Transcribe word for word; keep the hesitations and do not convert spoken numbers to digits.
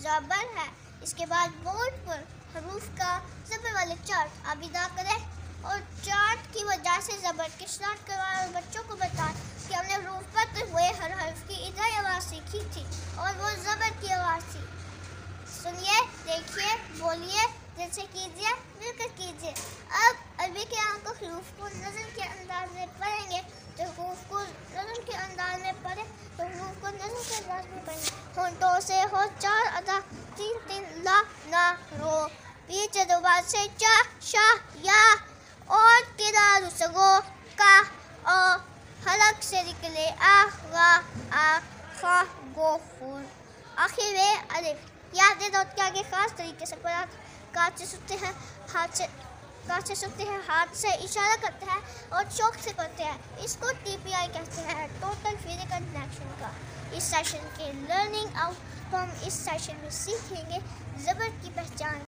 ज़बर है। इसके बाद बोर्ड पर हरूफ का ज़बर वाले चार्ट आप अदा करें और चार्ट की वजह से ज़बर के स्टार्ट करवाएं और बच्चों को बताएं कि हमने हरूफ पर हुए हर हर्फ की इधर आवाज़ सीखी थी और वो ज़बर की आवाज़ थी। सुनिए, देखिए, बोलिए, जैसे कीजिए, मिलकर कीजिए। अब अरबी के आंखों हरूफ को नज़म के अंदाज में पढ़ेंगे तो हरूफ को नज़म के अंदाज में पढ़े तो हरूफ को नज़म के अंदाज में पढ़ेंगे। होंठों से हो चार अदा, तीन तीन ला ना रो, पीछे दोबार से चा शा या और किरार सगो का और हलक से निकले आ गा आ खा गो फूल आखिर में अलिफ। याद है नोट के आगे खास तरीके से पढ़ा काट से सुनते हैं, हाथ से काट से सुनते हैं, हाथ से इशारा करते हैं और चौक से पढ़ते हैं। इसको टी पी आई कहते हैं, टोटल फिजिकल कनेक्शन का। इस सेशन के लर्निंग आउटकम इस सेशन में सीखेंगे ज़बर की पहचान।